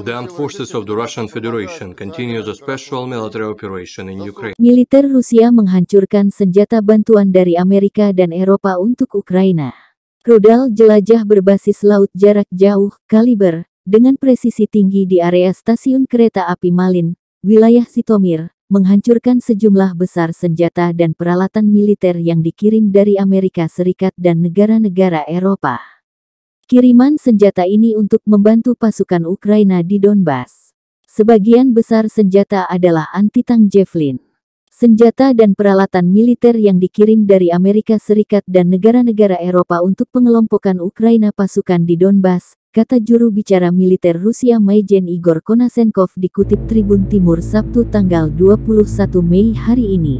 The armed forces of the Russian Federation continue the special military operation in Ukraine. Militer Rusia menghancurkan senjata bantuan dari Amerika dan Eropa untuk Ukraina. Rudal jelajah berbasis laut jarak jauh, kaliber, dengan presisi tinggi di area stasiun kereta api Malin, wilayah Sitomir, menghancurkan sejumlah besar senjata dan peralatan militer yang dikirim dari Amerika Serikat dan negara-negara Eropa. Kiriman senjata ini untuk membantu pasukan Ukraina di Donbas. Sebagian besar senjata adalah anti-tank Javelin. Senjata dan peralatan militer yang dikirim dari Amerika Serikat dan negara-negara Eropa untuk pengelompokan Ukraina pasukan di Donbas, kata juru bicara militer Rusia Majen Igor Konasenkov dikutip Tribun Timur Sabtu tanggal 21 Mei hari ini.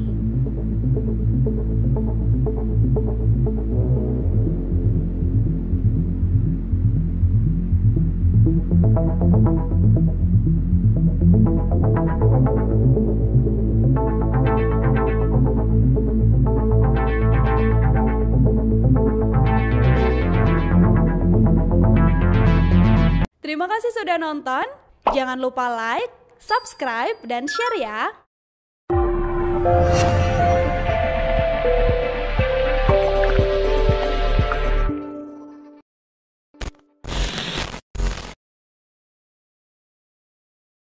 Terima kasih sudah nonton. Jangan lupa like, subscribe, dan share ya.